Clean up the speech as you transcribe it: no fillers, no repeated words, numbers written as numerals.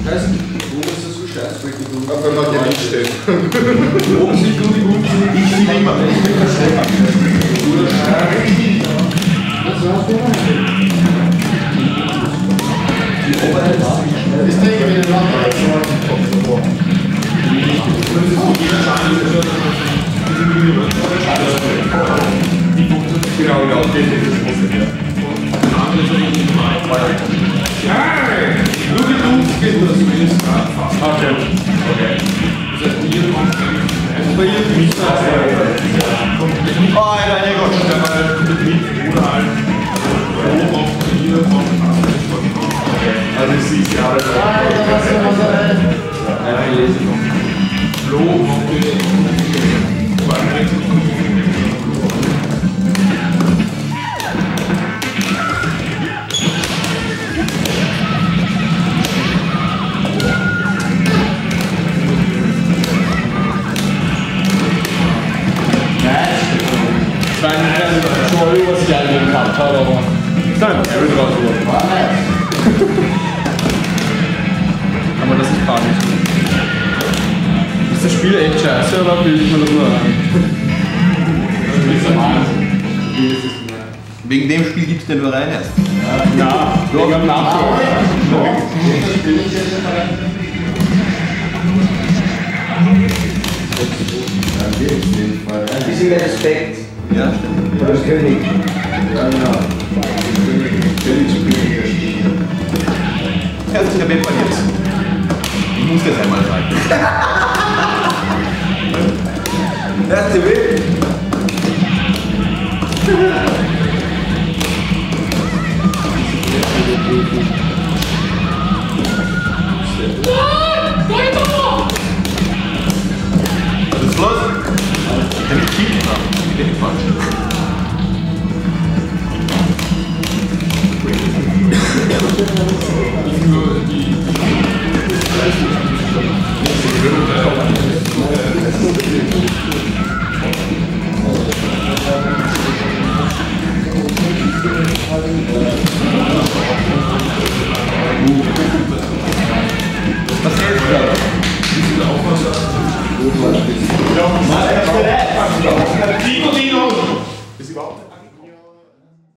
Scheiße, wo ist das so scheiße? Aber wenn man hier nicht steht. Oben sind nur die Guten, ich will immer. Ich will verstehen. Das war's für die Oberheit ist denke, wenn ihr Land hat, genau, ja, okay, das ist nur die Guten geht das, wenn es gerade fast. okay. Das heißt, hier kommt bei ihr nicht so. Oh, Alter, nee, Gott. Der mal mit oder halt oben auf hier kommt. Also ich sehe es ja alle. Eine Lesung. Flo kommt Aber das ist gar nicht. Ist das Spiel echt scheiße oder bilde ich mir das nur ein? Wegen dem Spiel gibst du nur rein erst. Ja, wegen am Nachhinein. Bisschen mehr Respekt. Ja, stimmt. Für den König. Ja, genau. Herzlicher Bepper jetzt. Ich muss das einmal sagen. Erste Weg. Was ist los? Der mit Kicken da. Der mit falsch. Was geht da?